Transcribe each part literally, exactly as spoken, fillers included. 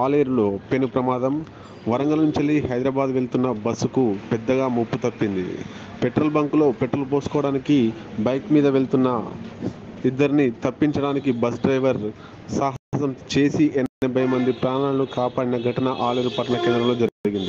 ఆలేరులో పెను ప్రమాదం. వరంగల్ నుంచి హైదరాబాద్ వెళ్తున్న బస్సుకు పెద్దగా ముప్పు తప్పింది. పెట్రోల్ బంకులో పెట్రోల్ పోసుకోవడానికి బైక్ మీద వెళ్తున్న ఇద్దరిని తప్పించడానికి బస్ డ్రైవర్ సాహసం చేసి ఎనభై మంది ప్రాణాలను కాపాడిన ఘటన ఆలేరు పట్టణ కేంద్రంలో జరిగింది.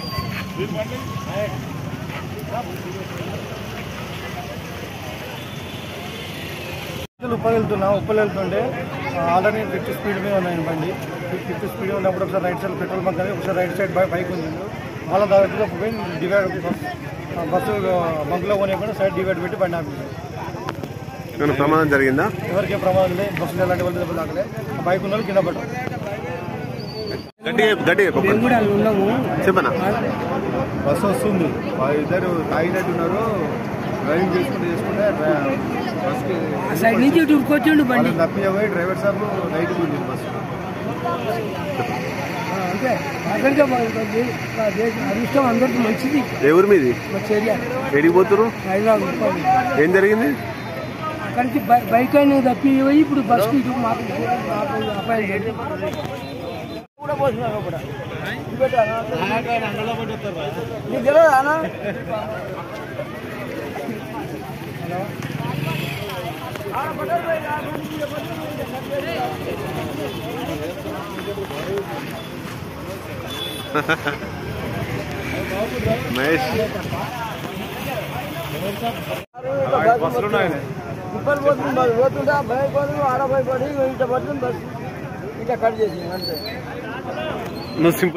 ఉప్పల్ వెళ్తున్నా ఉప్పల్ వెళ్తుంటే ఆల్రెడీ ఫిఫ్టీ స్పీడ్ మీద ఉన్నాను బండి. ఫిఫ్టీ స్పీడ్ ఉన్నప్పుడు ఒకసారి రైట్ సైడ్ పెట్రోల్ బంక్ అని ఒకసారి రైట్ సైడ్ బైక్ ఉంది. వాళ్ళ దగ్గర పోయి డివైడ్ బస్సు బంక్లో పోనీ సైడ్ డివైడ్ పెట్టి బండి ఆపేసి ప్రమాదం జరిగిందా? ఎవరికే ప్రమాదం లేదు. బస్సులు ఎలాంటి వాళ్ళు దెబ్బలు తాకలే. బైక్ ఉన్న వాళ్ళు కింద పడ్డారు. చెప్పనా బస్సు వస్తుంది, ఇద్దరు తాగినట్టున్నారు, డ్రైవింగ్ చేసుకుంటూ చేసుకుంటే సైడ్ నుంచి ఉరుకొచ్చిండు బండి తప్పిపోయి డ్రైవర్ సాబ్ నైట్ ఉంది బస్సు. అంటే అదృష్టం అందరికి మంచిది. ఎవరి మీది ఎడిగిపోతురు? హైదరాబాద్. ఏం జరిగింది? అక్కడికి బైక్ అయినా తప్పిపోయి ఇప్పుడు బస్కి ఇటు మాకు అపాయం జరిగింది. కూడా పోతున్నారు కూడా నీకు తెలియదా అన్న? మహేష్ ముప్పై పోతుంది పోతుందా బైక్ పోతుంది ఆడ బైక్ పడి ఇంట పడుతుంది బస్సు ఇంకా కట్ చేసి అంతే.